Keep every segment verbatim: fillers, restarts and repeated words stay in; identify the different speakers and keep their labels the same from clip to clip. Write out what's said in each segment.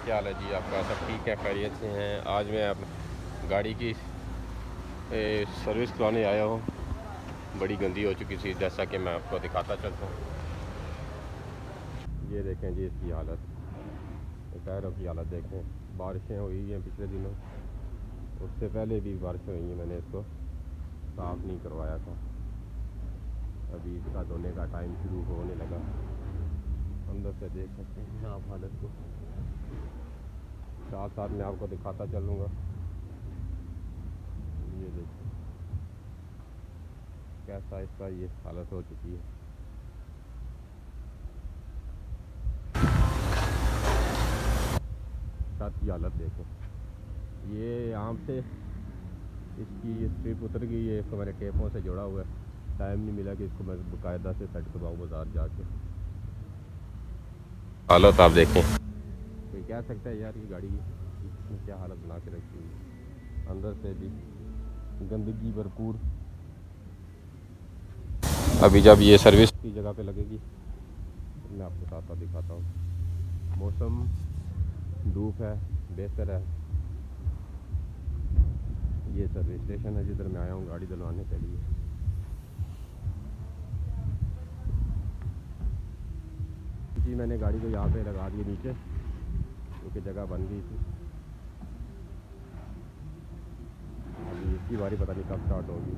Speaker 1: क्या हाल है जी आपका? सब ठीक है, खैरियत से हैं? आज मैं अब गाड़ी की ए, सर्विस कराने आया हूँ। बड़ी गंदी हो चुकी थी, जैसा कि मैं आपको दिखाता चलता हूँ। ये देखें जी इसकी हालत, टायरों की हालत देखें। बारिशें हुई हैं पिछले दिनों, उससे पहले भी बारिशें हुई हैं, मैंने इसको साफ़ नहीं करवाया था। अभी इसका धोने का टाइम शुरू होने लगा। अंदर से देख सकते हैं आप हालत को, साथ साथ मैं आपको दिखाता चलूँगा। ये देखिए कैसा इसका ये हालत हो चुकी है। छत की हालत देखें, ये यहाँ से इसकी ये स्ट्रिप उतर गई है। इसको मैंने टेपों से जोड़ा हुआ है, टाइम नहीं मिला कि इसको मैं बाकायदा से सेट करवाऊँ बाज़ार जाके। हालत आप देखें, कोई कह सकता है यार ये गाड़ी की क्या हालत बना के रखी हुई है। अंदर से भी गंदगी भरपूर। अभी जब ये सर्विस की जगह पे लगेगी तो मैं आपको साथ साथ दिखाता हूँ। मौसम धूप है, बेहतर है। ये सर्विस स्टेशन है जिधर मैं आया हूँ गाड़ी धुलवाने के लिए। जी मैंने गाड़ी को यहाँ पे लगा दी नीचे, क्योंकि जगह बन गई थी। अभी इसकी बारी पता नहीं कब स्टार्ट होगी।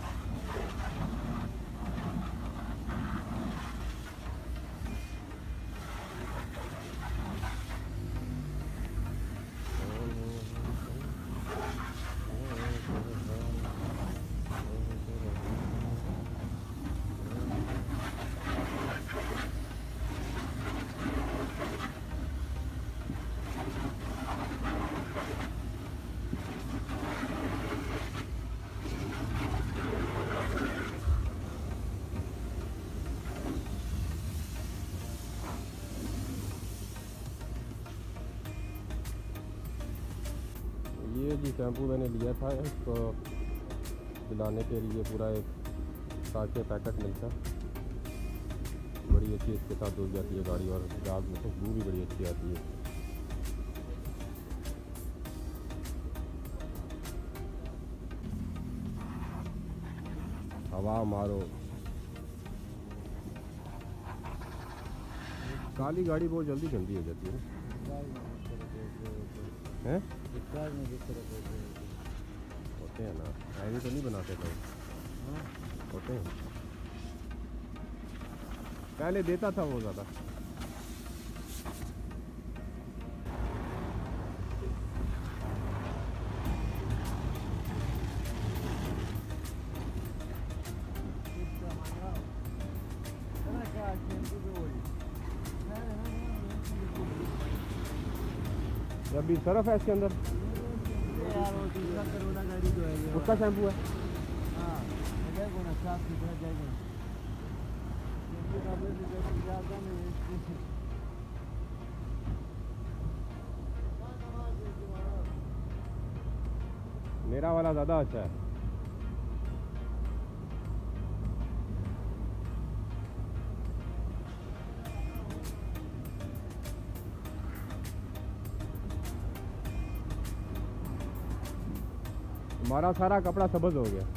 Speaker 1: ये जी शैम्पू मैंने लिया था, इसको दिलाने के लिए पूरा एक साथ के पैकेट मिलता है। बड़ी अच्छी इसके साथ धुल जाती है गाड़ी, और जाग में खुशबू भी बड़ी अच्छी आती है। हवा मारो, काली गाड़ी बहुत जल्दी गंदी हो जाती है हैं? होते हैं ना, ऐसे तो नहीं बनाते लोग, होते हैं। पहले देता था वो ज़्यादा। अभी सरफ है इसके अंदर,
Speaker 2: यार वो दूसरा करोना गाड़ी जो है ये
Speaker 1: उसका शैम्पू है।
Speaker 2: हाँ देखो ना, साफ सुथरा जाएगा।
Speaker 1: मेरा वाला ज़्यादा अच्छा है। हमारा सारा कपड़ा सब्ज़ हो गया।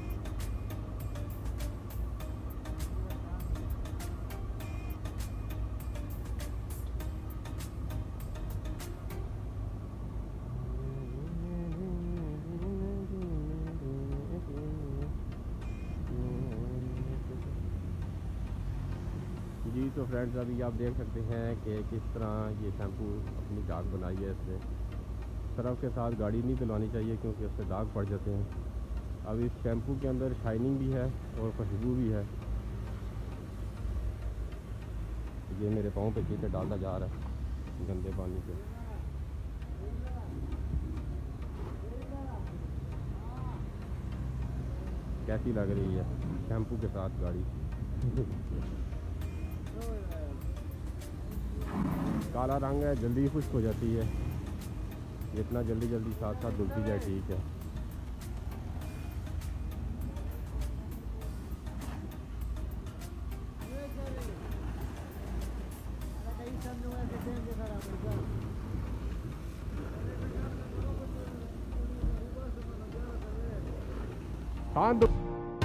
Speaker 1: जी तो फ्रेंड्स, अभी आप देख सकते हैं कि किस तरह ये शैम्पू अपनी दाग बनाई है। इसने सरफ के साथ गाड़ी नहीं धुलवानी चाहिए, क्योंकि उससे दाग पड़ जाते हैं। अब इस शैम्पू के अंदर शाइनिंग भी है और खुशबू भी है। ये मेरे पाँव पे कीचड़ डालता जा रहा है गंदे पानी से। कैसी लग रही है शैम्पू के साथ गाड़ी? काला रंग है, जल्दी खुश्क हो जाती है। जितना जल्दी जल्दी साथ साथ धुलती जाए ठीक है। खान दो।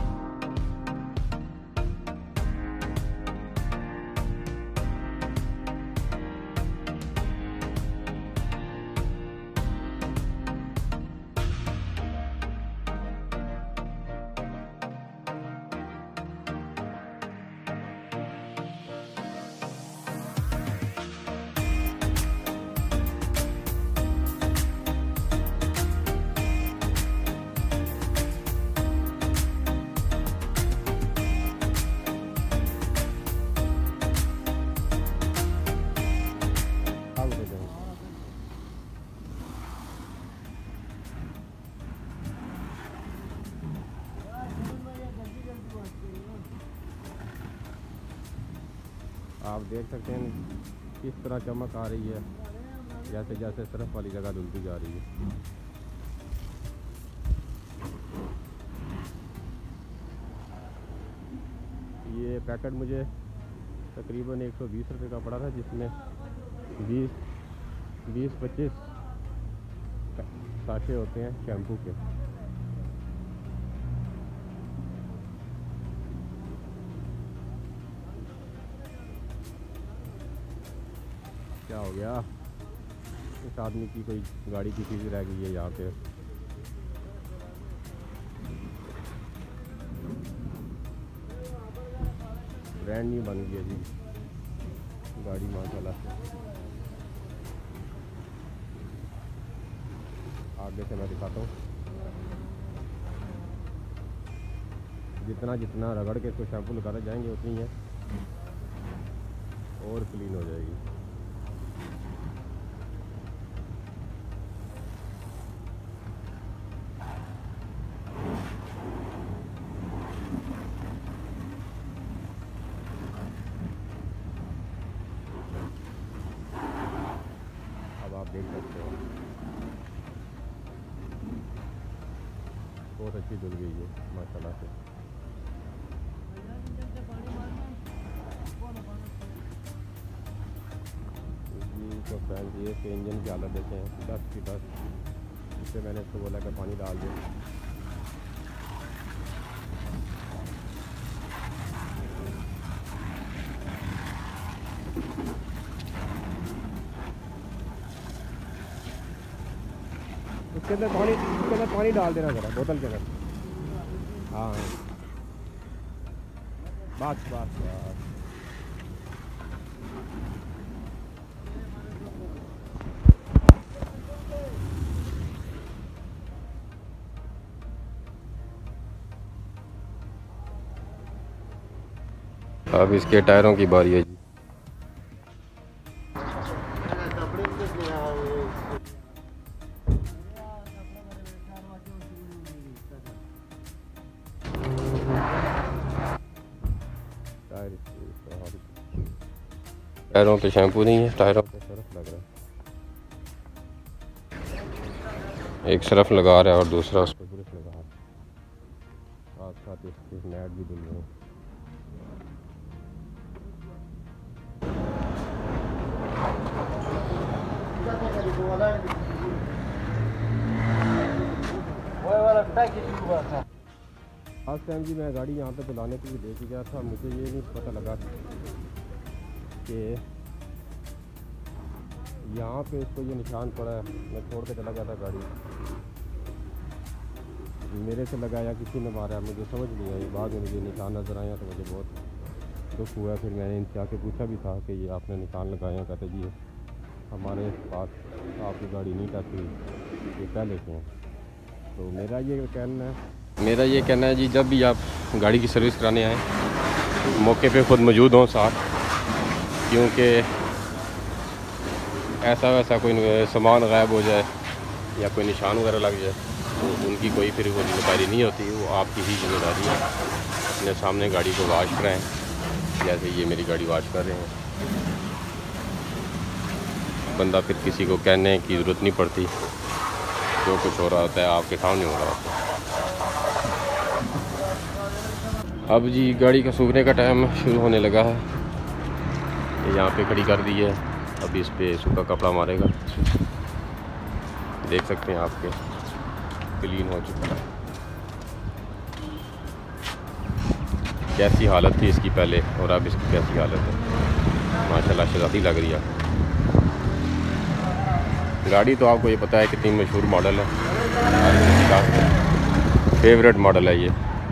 Speaker 1: आप देख सकते हैं किस तरह चमक आ रही है, जैसे जैसे सरफ वाली जगह धुलती जा रही है। ये पैकेट मुझे तकरीबन एक सौ बीस रुपये का पड़ा था, जिसमें बीस बीस पच्चीस साशे होते हैं शैम्पू के। क्या हो गया, इस आदमी की कोई गाड़ी की चीज़ रह गई है यहाँ पे। ब्रांड न्यू बन गई है जी गाड़ी माशाल्लाह से। आगे से मैं दिखाता हूँ, जितना जितना रगड़ के इसको शैम्पू लगाते जाएंगे उतनी है और क्लीन हो जाएगी। आप देख सकते हो बहुत अच्छी धुल गई है माशाल्लाह से। जी तो फ्रेंड्स, ये इसके इंजन की हालत देते हैं, दस की दस। इससे मैंने इसको बोला कि पानी डाल दे। उसके अंदर पानी उसके अंदर पानी डाल देना ज़रा बोतल के अंदर। हाँ बस बस बस। अब इसके टायरों की बारी है जी। टायरों पे शैम्पू नहीं है, टायरों पे सरफ लग रहा है। एक सरफ लगा रहा है और दूसरा उस पर ब्रश लगा रहा है, साथ साथ इसके नेट भी धुल रहे हैं। लास्ट टाइम जी मैं गाड़ी यहाँ पे धुलाने के लिए लेके गया था, मुझे ये नहीं पता लगा कि यहाँ पे इसको ये निशान पड़ा है। मैं छोड़ के चला गया था गाड़ी, मेरे से लगाया किसी ने मारा, मुझे समझ नहीं आई। बाद में मुझे निशान नज़र आया तो मुझे बहुत दुख हुआ। फिर मैंने इनसे आके पूछा भी था कि ये आपने निशान लगाया, कहते जी हमारे पास आपकी गाड़ी नहीं टच हुई, ये पहले से हैं। तो मेरा ये कहना है मेरा ये कहना है जी, जब भी आप गाड़ी की सर्विस कराने आएँ मौके पे ख़ुद मौजूद हों साथ, क्योंकि ऐसा वैसा कोई सामान गायब हो जाए या कोई निशान वगैरह लग जाए तो उनकी कोई फिर वो जिम्मेदारी नहीं होती, वो आपकी ही जिम्मेदारी है। अपने सामने गाड़ी को वाश कराएँ, जैसे ये मेरी गाड़ी वाश कर रहे हैं। बंदा फिर किसी को कहने की ज़रूरत नहीं पड़ती, जो कुछ हो रहा होता है आपके सामने हो रहा होता है। अब जी गाड़ी का सूखने का टाइम शुरू होने लगा है, यहाँ पे खड़ी कर दी है। अब इस पे सूखा कपड़ा मारेगा, देख सकते हैं आपके क्लीन हो चुका है। कैसी हालत थी इसकी पहले और अब इसकी कैसी हालत है। माशाल्लाह शहज़ादी लग रही है। गाड़ी तो आपको ये पता है कितनी मशहूर मॉडल है, हर किसी का फेवरेट मॉडल है ये।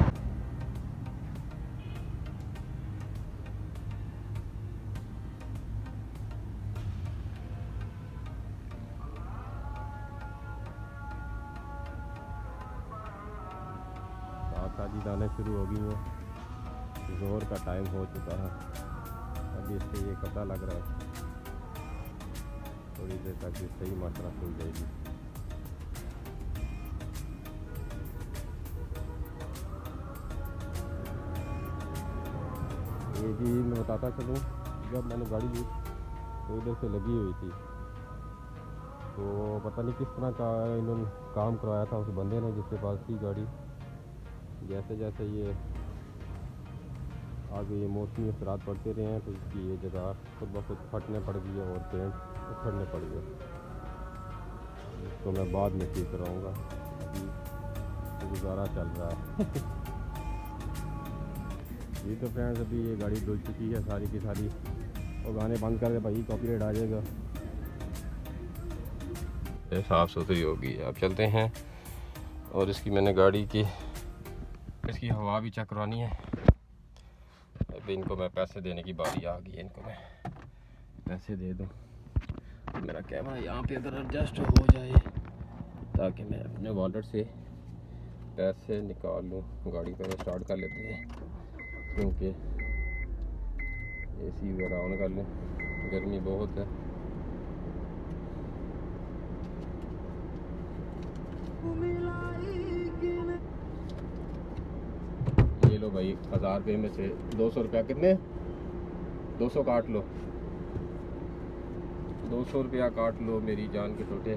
Speaker 1: साजी दाने शुरू हो गई हैं, जोर का टाइम हो चुका है। अभी इससे ये पता लग रहा है थोड़ी देर तक सही मात्रा खुल जाएगी। ये जी मैं बताता चलूँ, जब मैंने गाड़ी ली तो इधर से लगी हुई थी, तो पता नहीं किस तरह का इन्होंने काम करवाया था उस बंदे ने जिसके पास थी गाड़ी। जैसे जैसे ये आगे ये मौसमी असरात पड़ते रहे हैं तो इसकी ये जगह खुद ब खुद फटने पड़ गई है और पेंट उखड़ने पड़ गए। इसको मैं बाद में ठीक कराऊँगा, अभी गुजारा चल रहा है। ये तो फ्रेंड्स अभी ये गाड़ी धुल चुकी है सारी की सारी, और गाने बंद कर दे भाई, कॉपीराइट आ जाएगा। ये साफ़ सुथरी होगी। अब चलते हैं और इसकी मैंने गाड़ी की इसकी हवा भी चेक करवानी है। अभी इनको मैं पैसे देने की बारी आ गई है, इनको मैं पैसे दे दूँ। मेरा कैमरा यहाँ पे अगर एडजस्ट हो जाए ताकि मैं अपने वॉलेट से पैसे निकाल लूँ। गाड़ी पहले स्टार्ट कर लेते हैं क्योंकि एसी वगैरह ऑन कर लें, गर्मी बहुत है। ये लो भाई, हज़ार रुपये में से दो सौ रुपया कितने दो सौ काट लो, दो सौ रुपया काट लो मेरी जान के टोटे।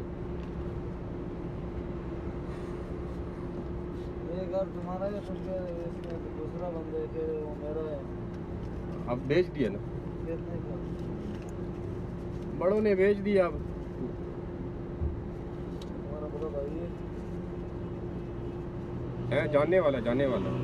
Speaker 2: एक बार तुम्हारा है, इसमें दूसरा बंदे के वो मेरा है।
Speaker 1: अब बेच दिया ना,
Speaker 2: कितने का?
Speaker 1: बड़ों ने बेच दिया। अब
Speaker 2: तुम्हारा बड़ा भाई है,
Speaker 1: है जानने वाला जानने वाला।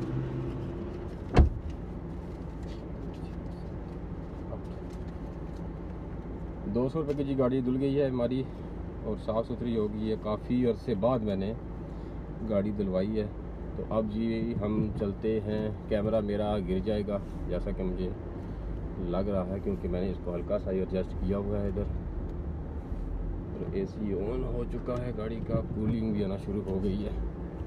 Speaker 1: दो सौ रुपये की जी गाड़ी धुल गई है हमारी और साफ़ सुथरी हो गई है। काफ़ी अरसे बाद मैंने गाड़ी धुलवाई है। तो अब जी हम चलते हैं। कैमरा मेरा गिर जाएगा जैसा कि मुझे लग रहा है क्योंकि मैंने इसको हल्का सा ही एडजस्ट किया हुआ है इधर। और एसी ऑन हो चुका है गाड़ी का, कूलिंग भी आना शुरू हो गई है।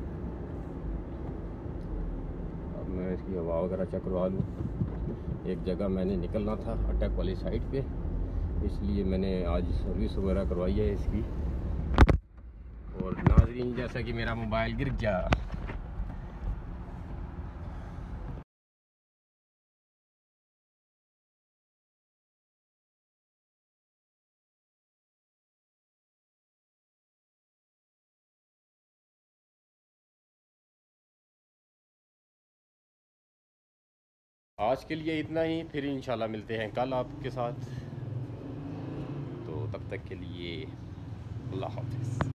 Speaker 1: अब मैं इसकी हवा वगैरह चेक करवा लूँ। एक जगह मैंने निकलना था अटैक वाली साइड पे, इसलिए मैंने आज सर्विस वगैरह करवाई है इसकी। और नाज़रीन जैसा कि मेरा मोबाइल गिर गया। आज के लिए इतना ही, फिर इंशाल्लाह मिलते हैं कल आपके साथ। तो तब तक के लिए अल्लाह हाफ़िज़।